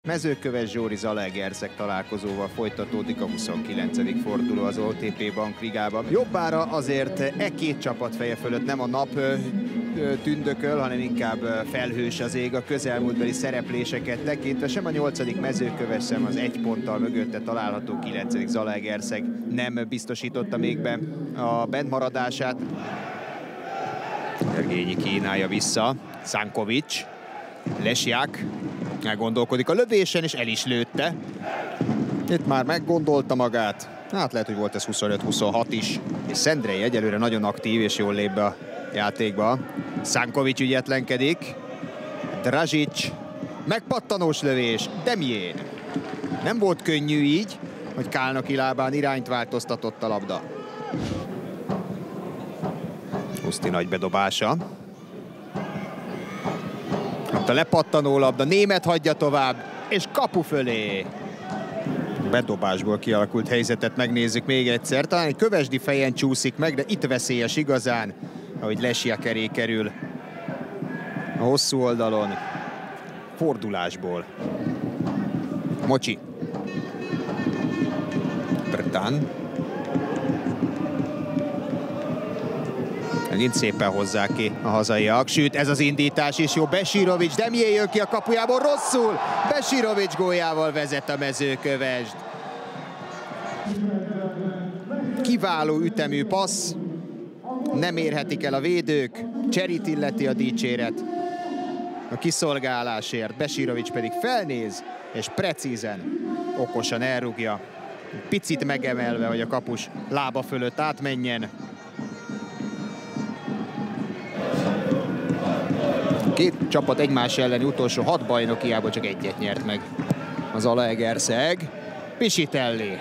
Mezőköves Zsóri Zalaegerszeg találkozóval folytatódik a 29. forduló az OTP Bank Ligában. Jobbára azért két csapat feje fölött nem a nap tündököl, hanem inkább felhős az ég a közelmúltbeli szerepléseket tekintve. Sem a 8. Mezőköves, sem az 1 ponttal mögötte található 9. Zalaegerszeg nem biztosította még be a bentmaradását. Gergényi kínálja vissza, Szánkovics, Lesják elgondolkodik a lövésen, és el is lőtte. Itt már meggondolta magát. Hát lehet, hogy volt ez 25-26 is. És Szendrei egyelőre nagyon aktív, és jól lép be a játékba. Szánkovics ügyetlenkedik. Dražić, megpattanós lövés, Demjén. Nem volt könnyű így, hogy Kálnoki lábán irányt változtatott a labda. Huszti nagy bedobása. Ott a lepattanó labda, Német hagyja tovább, és kapu fölé. Bedobásból kialakult helyzetet megnézzük még egyszer. Talán egy Kövesdi fejen csúszik meg, de itt veszélyes igazán, ahogy Lesják elé kerül a hosszú oldalon. Fordulásból. Mocsi. Brtán. Megint szépen hozzák ki a hazaiak. Sőt, ez az indítás is jó. Besirovics, Demjén jön ki a kapujából rosszul. Besirovics góljával vezet a Mezőkövesd. Kiváló ütemű passz. Nem érhetik el a védők. Cserit illeti a dicséret a kiszolgálásért. Besirovics pedig felnéz, és precízen, okosan elrúgja. Picit megemelve, hogy a kapus lába fölött átmenjen. Két csapat egymás elleni utolsó 6 bajnokiából csak egyet nyert meg az Zalaegerszeg. Pisitelli.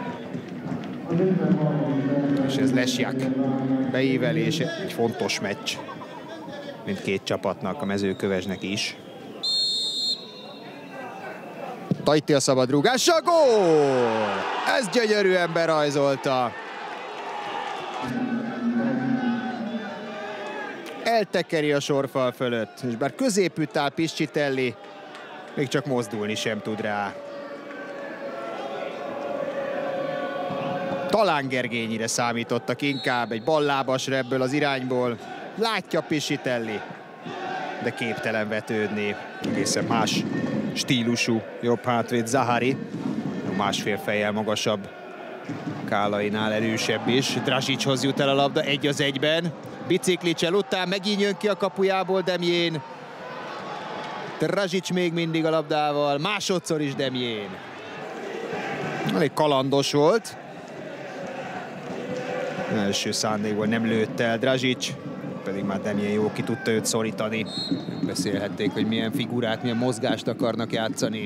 És ez Lesják beívelése. Egy fontos meccs mindkét csapatnak, a Mezőkövesnek is. Tajti a szabadrúgással, gól! Ez gyönyörűen berajzolta. Eltekeri a sorfal fölött, és bár középütt áll Piscitelli, még csak mozdulni sem tud rá. Talán Gergényire számítottak inkább, egy ballábasra ebből az irányból. Látja Piscitelli, de képtelen vetődni. Egészen más stílusú jobb hátvéd Zahari. Másfél fejjel magasabb, Kálainál erősebb is. Dražićhoz jut el a labda 1-1-ben. Biciklicsel után megint jön ki a kapujából Demjén. Dražić még mindig a labdával, másodszor is Demjén. Elég kalandos volt. Első szándékból nem lőtt el Dražić, pedig már Demjén jó ki tudta őt szorítani. Beszélhették, hogy milyen figurát, milyen mozgást akarnak játszani.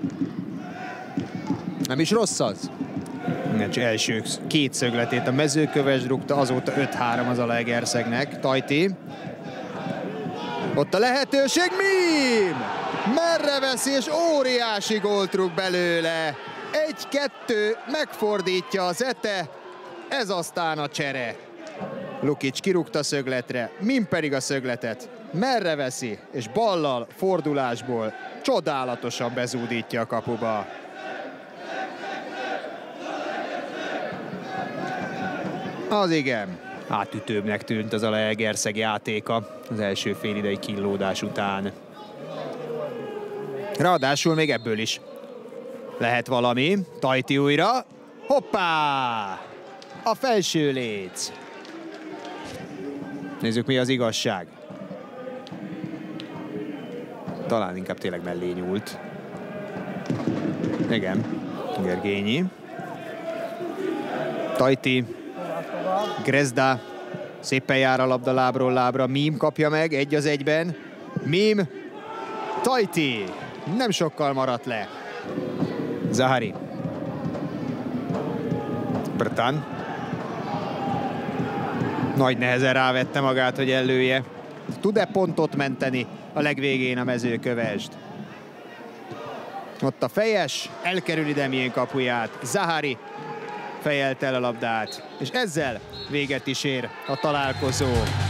Nem is rossz az. Első 2 szögletét a Mezőkövesd rúgta, azóta 5-3 az Zalaegerszegnek. Tajti. Ott a lehetőség, Mím! Merre veszi, és óriási gólt rúg belőle. 1-2, megfordítja az Ete, ez aztán a csere. Lukic kirúgta szögletre, Mím pedig a szögletet merre veszi, és ballal, fordulásból csodálatosan bezúdítja a kapuba. Az igen, átütőbbnek tűnt az Zalaegerszeg játéka az első félidei kínlódás után. Ráadásul még ebből is lehet valami. Tajti újra. Hoppá! A felső léc. Nézzük, mi az igazság. Talán inkább tényleg mellé nyúlt. Igen, Gergényi. Tajti. Grezda szépen jár a labda lábról lábra, Mím kapja meg 1-1-ben. Mím, Tajti, nem sokkal maradt le. Zahari. Brtán. Nagy nehezen rávette magát, hogy ellője. Tud-e pontot menteni a legvégén a Mezőkövesd? Ott a fejes, elkerüli Demjén kapuját. Zahari fejelt el a labdát, és ezzel véget is ér a találkozó.